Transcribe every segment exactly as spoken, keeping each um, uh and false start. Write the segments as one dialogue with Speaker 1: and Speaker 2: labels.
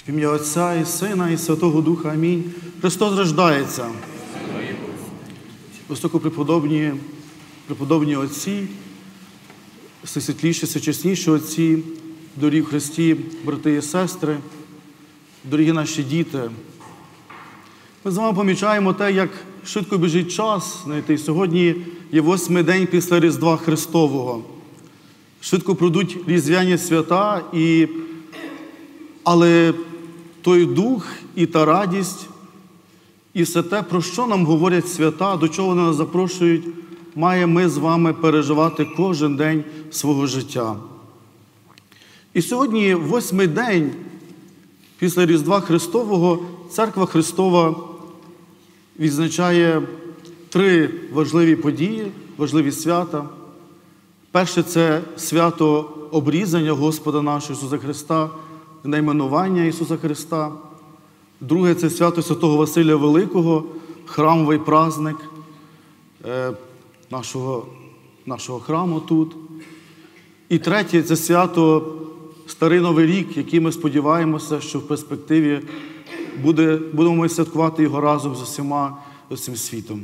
Speaker 1: В ім'я Отця і Сина, і Святого Духа. Амінь. Христос рождається. Високопреподобні, преподобні отці, всесвітліші, всечесніші отці, дорогі в Христі, брати і сестри, дорогі наші діти. Ми з вами помічаємо те, як швидко біжить час. Знаєте, сьогодні є восьмий день після Різдва Христового. Швидко пройдуть різдвяні свята, і... але той дух і та радість, і все те, про що нам говорять свята, до чого вони нас запрошують, має ми з вами переживати кожен день свого життя. І сьогодні, восьмий день після Різдва Христового, Церква Христова відзначає три важливі події, важливі свята. Перше – це свято обрізання Господа нашого Ісуса Христа, найменування Ісуса Христа. Друге – це свято Святого Василія Великого, храмовий праздник нашого, нашого храму тут. І третє – це свято Старий Новий рік, який ми сподіваємося, що в перспективі буде, будемо ми святкувати його разом з усіма, з усім світом.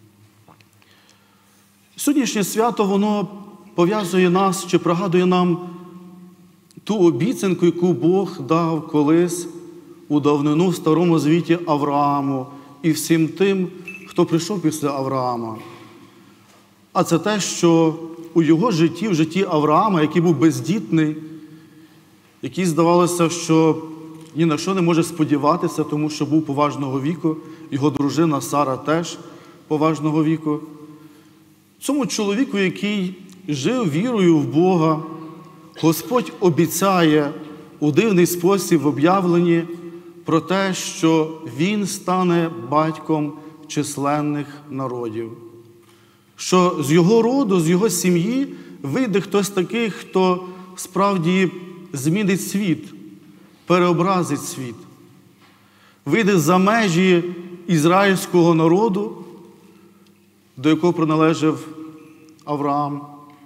Speaker 1: Сьогоднішнє свято, воно пов'язує нас, чи пригадує нам ту обіцянку, яку Бог дав колись у давнину в Старому Завіті Аврааму і всім тим, хто прийшов після Авраама. А це те, що у його житті, в житті Авраама, який був бездітний, який здавалося, що ні на що не може сподіватися, тому що був поважного віку, його дружина Сара теж поважного віку. Цьому чоловіку, який жив вірою в Бога, Господь обіцяє у дивний спосіб в об'явленні про те, що він стане батьком численних народів. Що з його роду, з його сім'ї вийде хтось такий, хто справді змінить світ, переобразить світ. Вийде за межі ізраїльського народу, до якого приналежав Авраам.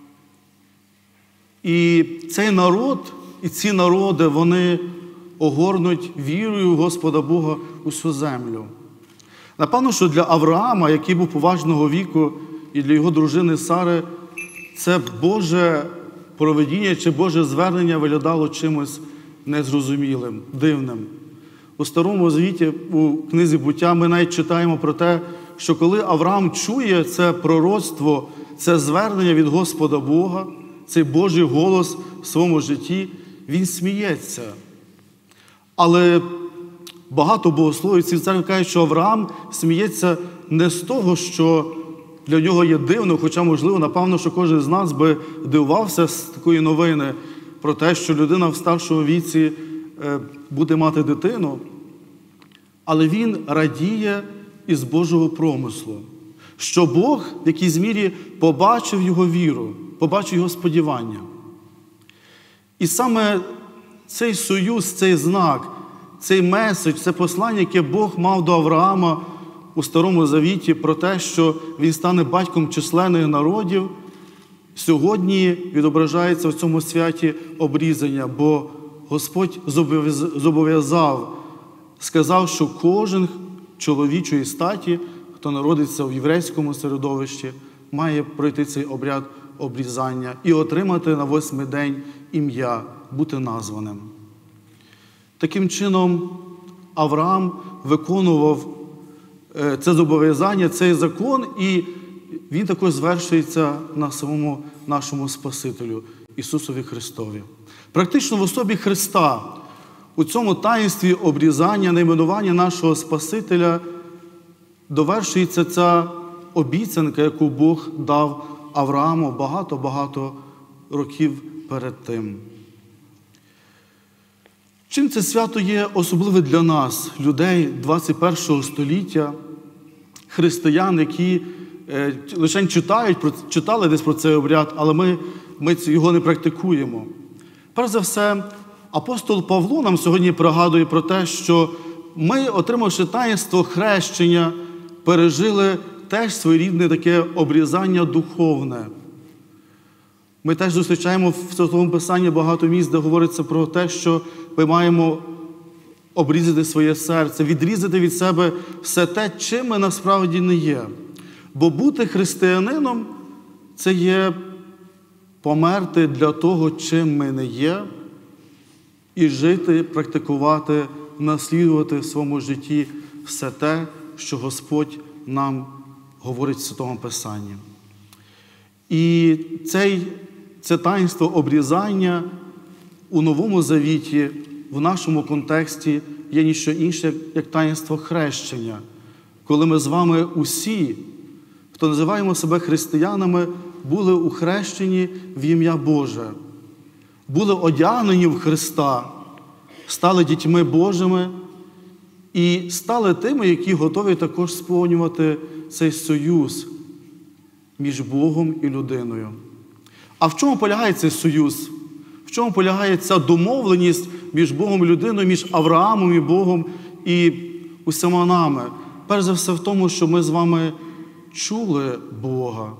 Speaker 1: І цей народ, і ці народи, вони огорнуть вірою в Господа Бога усю землю. Напевно, що для Авраама, який був поважного віку, і для його дружини Сари, це Боже провидіння чи Боже звернення виглядало чимось незрозумілим, дивним. У Старому Завіті, у книзі «Буття» ми навіть читаємо про те, що коли Авраам чує це пророцтво, це звернення від Господа Бога, цей Божий голос в своєму житті, він сміється. Але багато богословців церкви кажуть, що Авраам сміється не з того, що для нього є дивно, хоча, можливо, напевно, що кожен з нас би дивувався з такої новини про те, що людина в старшому віці буде мати дитину. Але він радіє із Божого промислу, що Бог в якійсь мірі побачив його віру, побачив його сподівання. І саме цей союз, цей знак, цей меседж, це послання, яке Бог мав до Авраама у Старому Завіті про те, що він стане батьком численних народів, сьогодні відображається в цьому святі обрізання, бо Господь зобов'язав, сказав, що кожен чоловічої статі, хто народиться в єврейському середовищі, має пройти цей обряд обрізання і отримати на восьмий день ім'я, бути названим. Таким чином, Авраам виконував це зобов'язання, цей закон, і він також звершується на самому нашому Спасителю, Ісусові Христові. Практично в особі Христа, у цьому таїнстві обрізання, найменування нашого Спасителя, довершується ця обіцянка, яку Бог дав Аврааму багато-багато років перед тим. Чим це свято є особливе для нас, людей двадцять першого століття, християн, які е, лише читають, читали десь про цей обряд, але ми, ми його не практикуємо. Перш за все, апостол Павло нам сьогодні пригадує про те, що ми, отримавши таїнство хрещення, пережили теж своєрідне таке обрізання духовне. Ми теж зустрічаємо в Святому Писанні багато місць, де говориться про те, що ми маємо обрізати своє серце, відрізати від себе все те, чим ми насправді не є. Бо бути християнином – це є померти для того, чим ми не є, і жити, практикувати, наслідувати в своєму житті все те, що Господь нам говорить в Святому Писанні. І цей, це таїнство обрізання у Новому Завіті, в нашому контексті, є ніщо інше, як таїнство хрещення. Коли ми з вами усі, хто називаємо себе християнами, були ухрещені в ім'я Боже, були одягнені в Христа, стали дітьми Божими і стали тими, які готові також сповнювати цей союз між Богом і людиною. А в чому полягає цей союз? В чому полягає ця домовленість між Богом і людиною, між Авраамом і Богом і усіма нами? Перш за все в тому, що ми з вами чули Бога.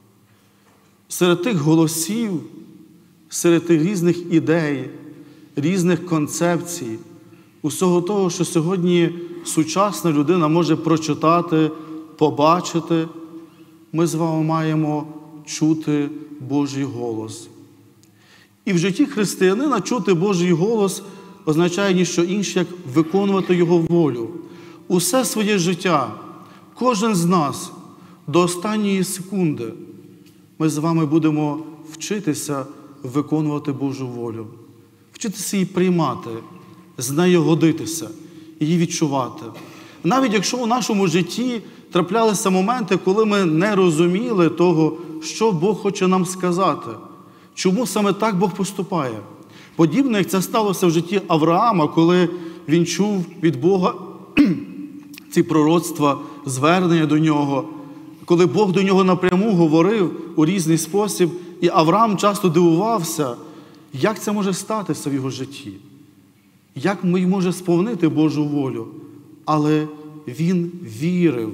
Speaker 1: Серед тих голосів, серед тих різних ідей, різних концепцій, усього того, що сьогодні сучасна людина може прочитати, побачити, ми з вами маємо чути Божий голос. І в житті християнина чути Божий голос означає ніщо інше, як виконувати Його волю. Усе своє життя, кожен з нас до останньої секунди ми з вами будемо вчитися виконувати Божу волю. Вчитися її приймати, з нею годитися, її відчувати. Навіть якщо у нашому житті траплялися моменти, коли ми не розуміли того, що Бог хоче нам сказати, чому саме так Бог поступає. Подібно, як це сталося в житті Авраама, коли він чув від Бога ці пророцтва, звернення до нього, коли Бог до нього напряму говорив у різний спосіб, і Авраам часто дивувався, як це може статися в його житті, як може сповнити Божу волю. Але він вірив,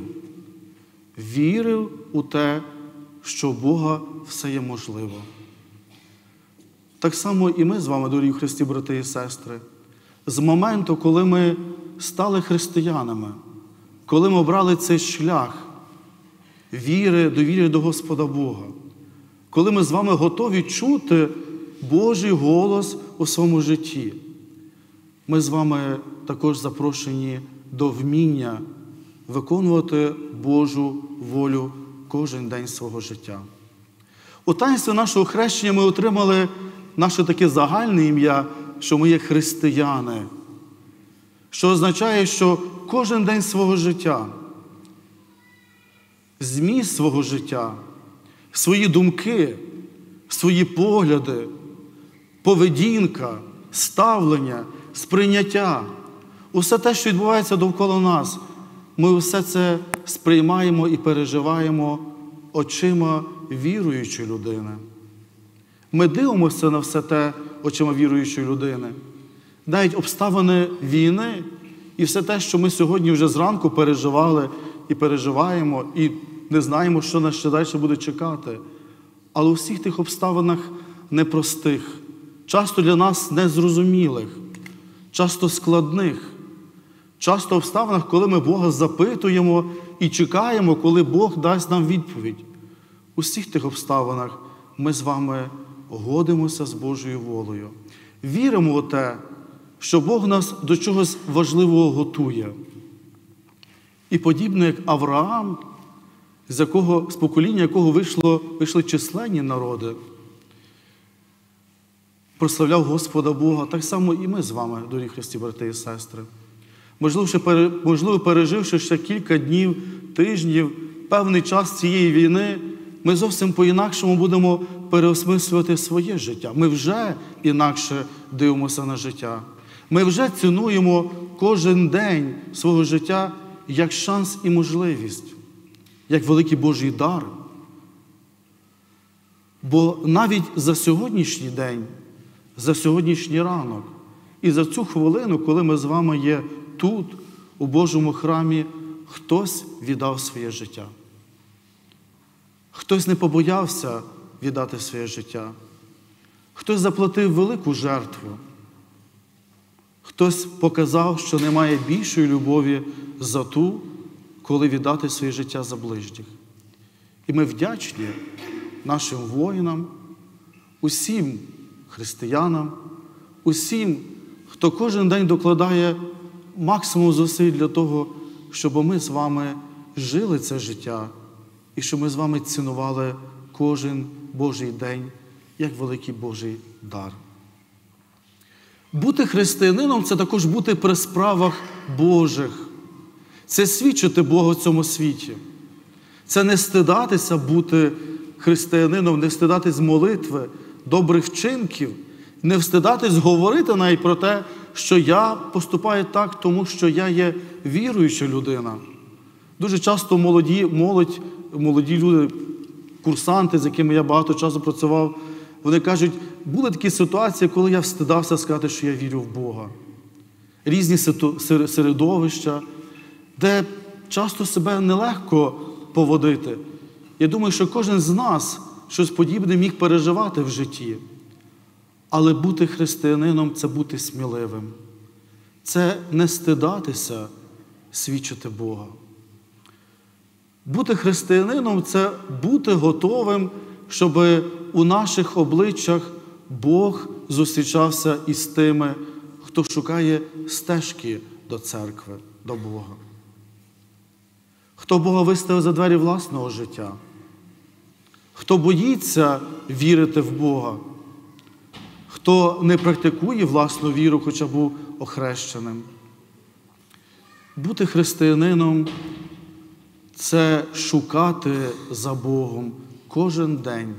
Speaker 1: вірив у те, що у Бога все є можливо. Так само і ми з вами, дорогі в Христі, брати і сестри, з моменту, коли ми стали християнами, коли ми обрали цей шлях віри, довіри до Господа Бога, коли ми з вами готові чути Божий голос у своєму житті, ми з вами також запрошені до вміння виконувати Божу волю кожен день свого життя. У таїнстві нашого хрещення ми отримали наше таке загальне ім'я, що ми є християни, що означає, що кожен день свого життя, зміст свого життя, свої думки, свої погляди, поведінка, ставлення, сприйняття, усе те, що відбувається довкола нас, ми все це сприймаємо і переживаємо очима віруючої людини. Ми дивимося на все те очима віруючої людини. Навіть обставини війни і все те, що ми сьогодні вже зранку переживали і переживаємо, і не знаємо, що нас ще далі буде чекати. Але у всіх тих обставинах непростих, часто для нас незрозумілих, часто складних, часто обставинах, коли ми Бога запитуємо і чекаємо, коли Бог дасть нам відповідь. У всіх тих обставинах ми з вами годимося з Божою волею. Віримо у те, що Бог нас до чогось важливого готує. І подібно, як Авраам, з якого, з покоління якого вийшло, вийшли численні народи, прославляв Господа Бога, так само і ми з вами, дорогі Христі, брати і сестри. Можливо, ще, можливо, переживши ще кілька днів, тижнів, певний час цієї війни, ми зовсім по-інакшому будемо переосмислювати своє життя. Ми вже інакше дивимося на життя. Ми вже цінуємо кожен день свого життя як шанс і можливість, як великий Божий дар. Бо навіть за сьогоднішній день, за сьогоднішній ранок і за цю хвилину, коли ми з вами є тут, у Божому храмі, хтось віддав своє життя. Хтось не побоявся віддати своє життя. Хтось заплатив велику жертву. Хтось показав, що немає більшої любові за ту, коли віддати своє життя за ближніх. І ми вдячні нашим воїнам, усім християнам, усім, хто кожен день докладає максимум зусиль для того, щоб ми з вами жили це життя і щоб ми з вами цінували кожен Божий день як великий Божий дар. Бути християнином – це також бути при справах Божих. Це свідчити Бога в цьому світі. Це не стидатися бути християнином, не стидатись молитви, добрих вчинків, не встидатись говорити навіть про те, що я поступаю так, тому що я є віруюча людина. Дуже часто молоді, молодь, молоді люди, курсанти, з якими я багато часу працював, вони кажуть, були такі ситуації, коли я встидався сказати, що я вірю в Бога. Різні середовища, де часто себе нелегко поводити. Я думаю, що кожен з нас щось подібне міг переживати в житті. Але бути християнином – це бути сміливим. Це не стидатися, свідчити Бога. Бути християнином – це бути готовим, щоб у наших обличчях Бог зустрічався із тими, хто шукає стежки до церкви, до Бога. Хто Бога виставив за двері власного життя. Хто боїться вірити в Бога. Хто не практикує власну віру, хоча був охрещеним. Бути християнином – це шукати за Богом кожен день.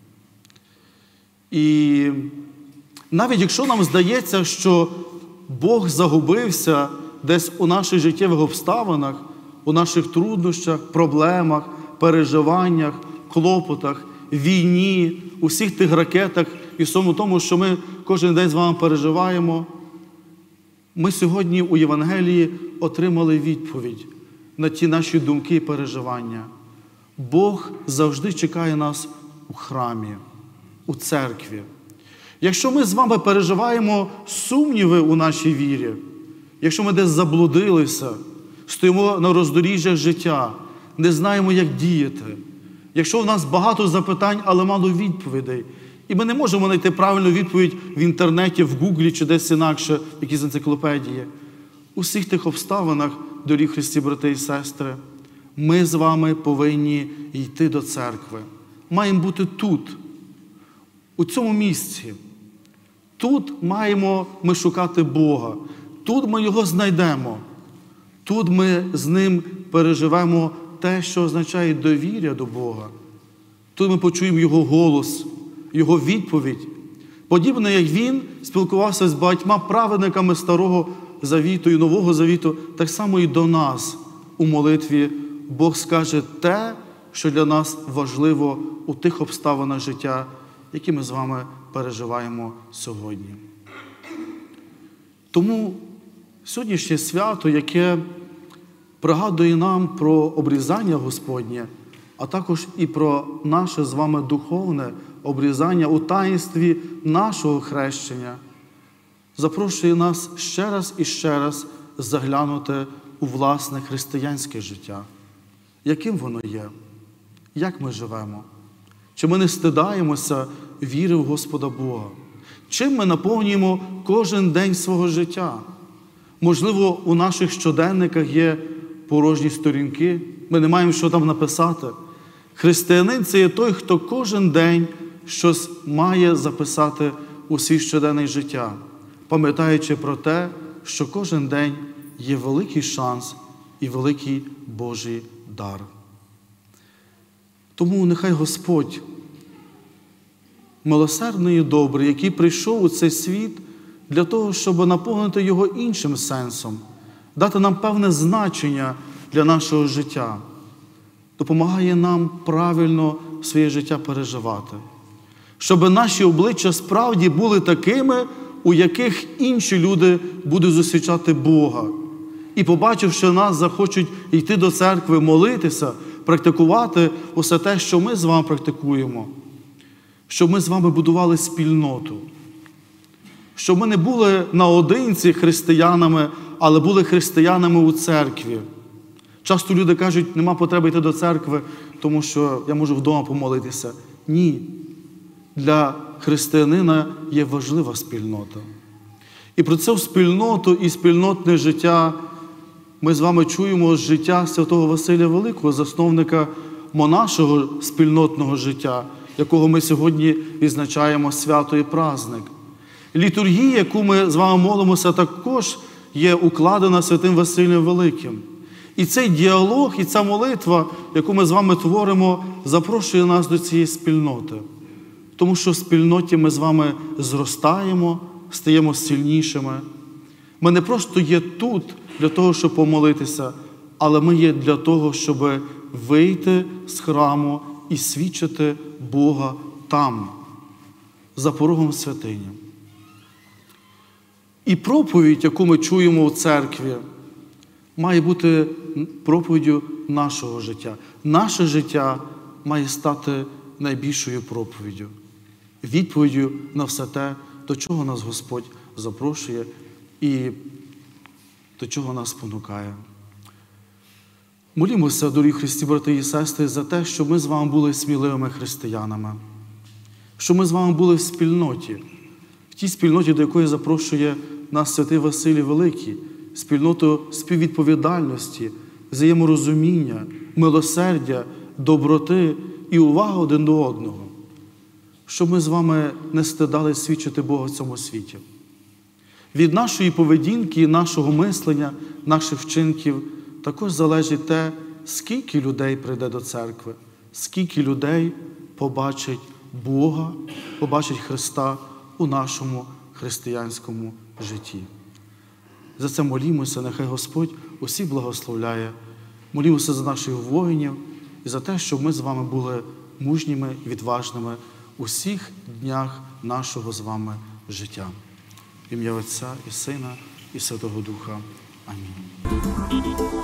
Speaker 1: І навіть якщо нам здається, що Бог загубився десь у наших життєвих обставинах, у наших труднощах, проблемах, переживаннях, клопотах, війні, у всіх тих ракетах і всьому тому, що ми кожен день з вами переживаємо, ми сьогодні у Євангелії отримали відповідь на ті наші думки і переживання. Бог завжди чекає нас у храмі, у церкві. Якщо ми з вами переживаємо сумніви у нашій вірі, якщо ми десь заблудилися, стоїмо на роздоріжжях життя, не знаємо, як діяти, якщо в нас багато запитань, але мало відповідей, і ми не можемо знайти правильну відповідь в інтернеті, в Гуглі чи десь інакше, в якійсь енциклопедії, у всіх тих обставинах, дорогі Христі, брати і сестри, ми з вами повинні йти до церкви. Маємо бути тут, у цьому місці. Тут маємо ми шукати Бога. Тут ми Його знайдемо. Тут ми з Ним переживемо те, що означає довір'я до Бога. Тут ми почуємо Його голос, Його відповідь. Подібно, як Він спілкувався з багатьма праведниками Старого Завіту і Нового Завіту, так само і до нас у молитві Бог скаже те, що для нас важливо у тих обставинах життя, які ми з вами переживаємо сьогодні. Тому сьогоднішнє свято, яке пригадує нам про обрізання Господнє, а також і про наше з вами духовне обрізання у таїнстві нашого хрещення, запрошує нас ще раз і ще раз заглянути у власне християнське життя. Яким воно є? Як ми живемо? Чи ми не стидаємося віри в Господа Бога? Чим ми наповнюємо кожен день свого життя? Можливо, у наших щоденниках є порожні сторінки, ми не маємо що там написати. Християнин – це є той, хто кожен день щось має записати у свій щоденне життя, пам'ятаючи про те, що кожен день є великий шанс і великий Божий дар. Тому нехай Господь, милосердний і добрий, який прийшов у цей світ для того, щоб наповнити його іншим сенсом, дати нам певне значення для нашого життя, допомагає нам правильно своє життя переживати. Щоб наші обличчя справді були такими, у яких інші люди будуть зустрічати Бога. І побачивши нас, захочуть йти до церкви, молитися, практикувати усе те, що ми з вами практикуємо. Щоб ми з вами будували спільноту. Щоб ми не були наодинці християнами, але були християнами у церкві. Часто люди кажуть, нема потреби йти до церкви, тому що я можу вдома помолитися. Ні. Для християнина є важлива спільнота. І про цю спільноту і спільнотне життя ми з вами чуємо з життя святого Василія Великого, засновника монашого спільнотного життя, якого ми сьогодні відзначаємо свято і праздник. Літургія, яку ми з вами молимося, також є укладена святим Василієм Великим. І цей діалог, і ця молитва, яку ми з вами творимо, запрошує нас до цієї спільноти. Тому що в спільноті ми з вами зростаємо, стаємо сильнішими. Ми не просто є тут для того, щоб помолитися, але ми є для того, щоб вийти з храму і свідчити Бога там, за порогом святині. І проповідь, яку ми чуємо у церкві, має бути проповіддю нашого життя. Наше життя має стати найбільшою проповіддю, відповіддю на все те, до чого нас Господь запрошує і до чого нас спонукає. Молімося, дорогі Христі, брати і сестри, за те, щоб ми з вами були сміливими християнами, щоб ми з вами були в спільноті, в тій спільноті, до якої запрошує нас святий Василій Великий, спільноту співвідповідальності, взаєморозуміння, милосердя, доброти і уваги один до одного, щоб ми з вами не стидали свідчити Бога в цьому світі. Від нашої поведінки, нашого мислення, наших вчинків також залежить те, скільки людей прийде до церкви, скільки людей побачить Бога, побачить Христа у нашому християнському житті. За це молімося, нехай Господь усіх благословляє. Молімося за наших воїнів і за те, щоб ми з вами були мужніми і відважними у всіх днях нашого з вами життя. В ім'я Отця і Сина і Святого Духа. Амінь.